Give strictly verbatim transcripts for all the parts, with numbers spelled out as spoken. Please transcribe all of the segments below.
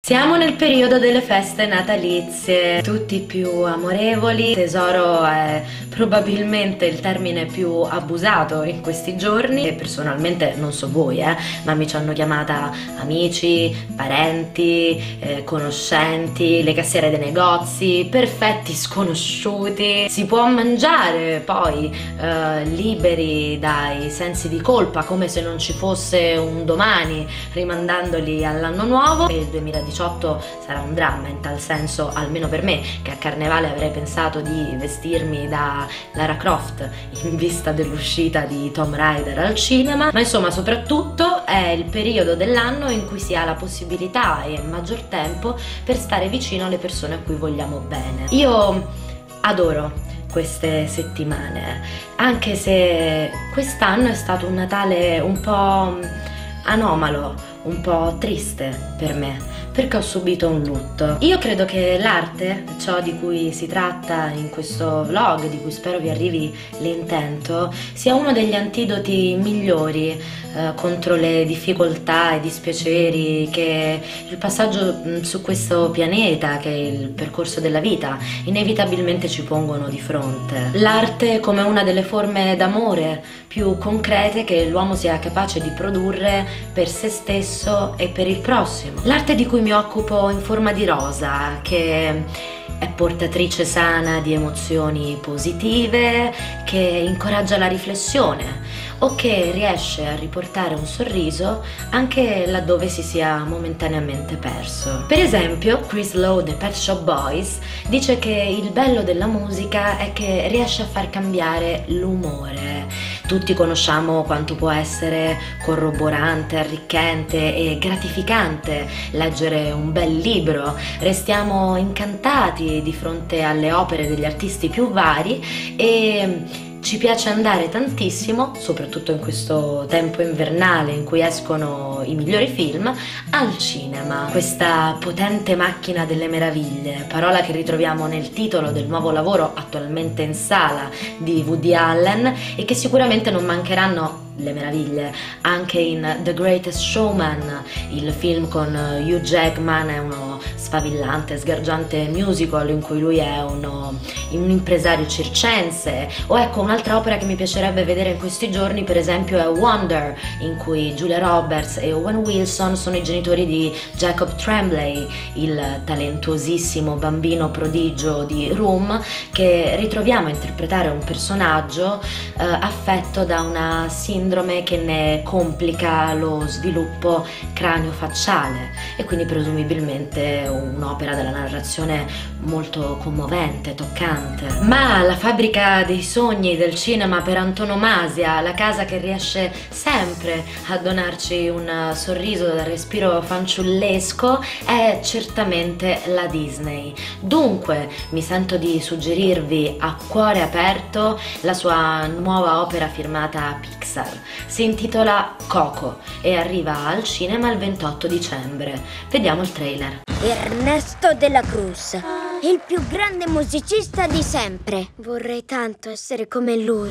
Siamo nel periodo delle feste natalizie, tutti più amorevoli. Tesoro è probabilmente il termine più abusato in questi giorni e personalmente non so voi, eh, ma mi ci hanno chiamata amici, parenti, eh, conoscenti, le cassiere dei negozi, perfetti sconosciuti. Si può mangiare poi eh, liberi dai sensi di colpa, come se non ci fosse un domani, rimandandoli all'anno nuovo. E il duemiladiciotto sarà un dramma, in tal senso, almeno per me, che a Carnevale avrei pensato di vestirmi da Lara Croft in vista dell'uscita di Tomb Raider al cinema. Ma insomma, soprattutto è il periodo dell'anno in cui si ha la possibilità e maggior tempo per stare vicino alle persone a cui vogliamo bene. Io adoro queste settimane, anche se quest'anno è stato un Natale un po' anomalo, un po' triste per me, perché ho subito un lutto. Io credo che l'arte, ciò di cui si tratta in questo vlog, di cui spero vi arrivi l'intento, sia uno degli antidoti migliori eh, contro le difficoltà e i dispiaceri che il passaggio mh, su questo pianeta, che è il percorso della vita, inevitabilmente ci pongono di fronte. L'arte come una delle forme d'amore più concrete che l'uomo sia capace di produrre per se stesso e per il prossimo. L'arte di cui mi occupo in forma di rosa, che è portatrice sana di emozioni positive, che incoraggia la riflessione o che riesce a riportare un sorriso anche laddove si sia momentaneamente perso. Per esempio, Chris Lowe dei Pet Shop Boys dice che il bello della musica è che riesce a far cambiare l'umore. Tutti conosciamo quanto può essere corroborante, arricchente e gratificante leggere un bel libro. Restiamo incantati di fronte alle opere degli artisti più vari e ci piace andare tantissimo, soprattutto in questo tempo invernale in cui escono i migliori film, al cinema. Questa potente macchina delle meraviglie, parola che ritroviamo nel titolo del nuovo lavoro attualmente in sala di Woody Allen e che sicuramente non mancheranno le meraviglie anche in The Greatest Showman, il film con Hugh Jackman. È uno sfavillante, sgargiante musical in cui lui è uno, un impresario circense. O ecco, un'altra opera che mi piacerebbe vedere in questi giorni, per esempio, è Wonder, in cui Julia Roberts e Owen Wilson sono i genitori di Jacob Tremblay, il talentuosissimo bambino prodigio di Room, che ritroviamo a interpretare un personaggio eh, affetto da una sindrome che ne complica lo sviluppo cranio-facciale, e quindi presumibilmente un'opera dalla narrazione molto commovente, toccante. Ma la fabbrica dei sogni del cinema per antonomasia, la casa che riesce sempre a donarci un sorriso dal respiro fanciullesco, è certamente la Disney. Dunque mi sento di suggerirvi a cuore aperto la sua nuova opera firmata Pixar. Si intitola Coco e arriva al cinema il ventotto dicembre. Vediamo il trailer. Ernesto de la Cruz, il più grande musicista di sempre. Vorrei tanto essere come lui.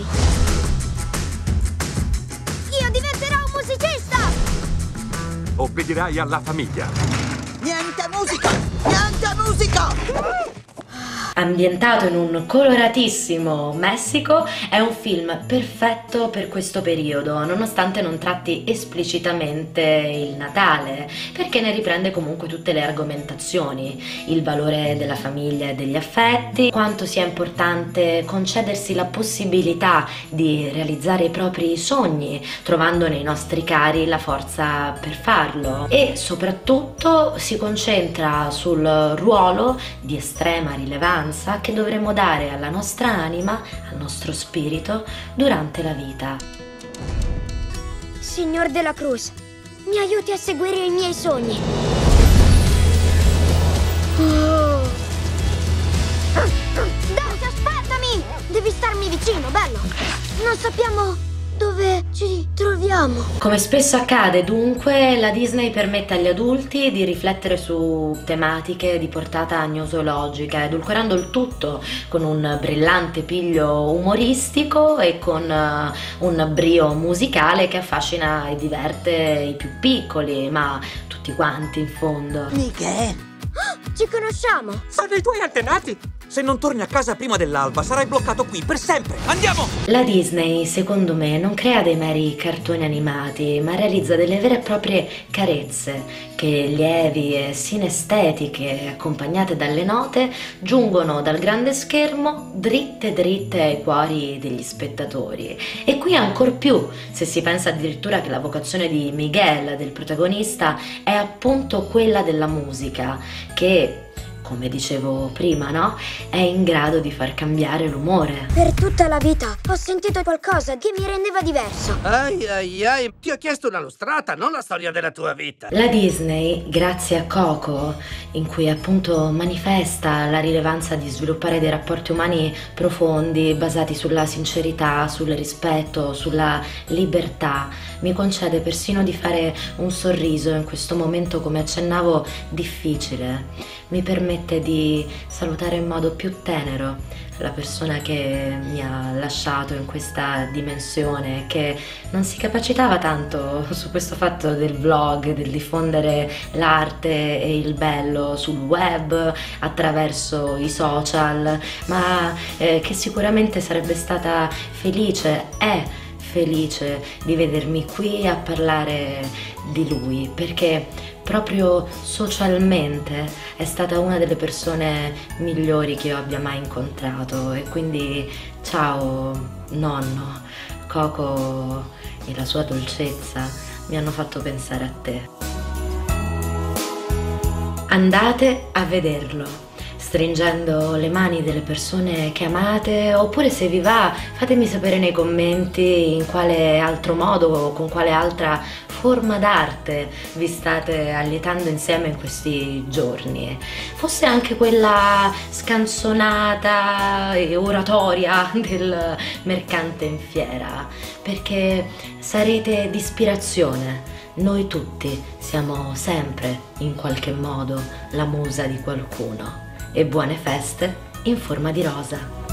Io diventerò un musicista! Obbedirai alla famiglia. Niente musica! Niente musica! Ambientato in un coloratissimo Messico, è un film perfetto per questo periodo, nonostante non tratti esplicitamente il Natale, perché ne riprende comunque tutte le argomentazioni: il valore della famiglia e degli affetti, quanto sia importante concedersi la possibilità di realizzare i propri sogni, trovando nei nostri cari la forza per farlo, e soprattutto si concentra sul ruolo di estrema rilevanza che dovremmo dare alla nostra anima, al nostro spirito, durante la vita. Signor de la Cruz, mi aiuti a seguire i miei sogni. Oh. Dante, aspettami! Devi starmi vicino, bello! Non sappiamo dove ci troviamo. Andiamo. Come spesso accade, dunque, la Disney permette agli adulti di riflettere su tematiche di portata gnosologica, edulcorando il tutto con un brillante piglio umoristico e con uh, un brio musicale che affascina e diverte i più piccoli, ma tutti quanti in fondo. Miguel! Oh, ci conosciamo! Sono i tuoi antenati! Se non torni a casa prima dell'alba sarai bloccato qui per sempre! Andiamo! La Disney, secondo me, non crea dei meri cartoni animati, ma realizza delle vere e proprie carezze che, lievi e sinestetiche, accompagnate dalle note, giungono dal grande schermo dritte dritte ai cuori degli spettatori. E qui ancor più, se si pensa addirittura che la vocazione di Miguel, del protagonista, è appunto quella della musica, che, come dicevo prima, no? È in grado di far cambiare l'umore. Per tutta la vita ho sentito qualcosa che mi rendeva diverso. Ai ai ai, ti ho chiesto una lustrata, non la storia della tua vita. La Disney, grazie a Coco, in cui appunto manifesta la rilevanza di sviluppare dei rapporti umani profondi, basati sulla sincerità, sul rispetto, sulla libertà, mi concede persino di fare un sorriso in questo momento, come accennavo, difficile. Mi permette di salutare in modo più tenero la persona che mi ha lasciato in questa dimensione, che non si capacitava tanto su questo fatto del vlog, del diffondere l'arte e il bello sul web, attraverso i social, ma eh, che sicuramente sarebbe stata felice, è felice di vedermi qui a parlare di lui, perché proprio socialmente è stata una delle persone migliori che io abbia mai incontrato. E quindi ciao nonno, Coco e la sua dolcezza mi hanno fatto pensare a te. Andate a vederlo, stringendo le mani delle persone che amate, oppure se vi va fatemi sapere nei commenti in quale altro modo o con quale altra forma d'arte vi state allietando insieme in questi giorni. Fosse anche quella scanzonata e oratoria del mercante in fiera, perché sarete di ispirazione. Noi tutti siamo sempre in qualche modo la musa di qualcuno. E buone feste in forma di rosa.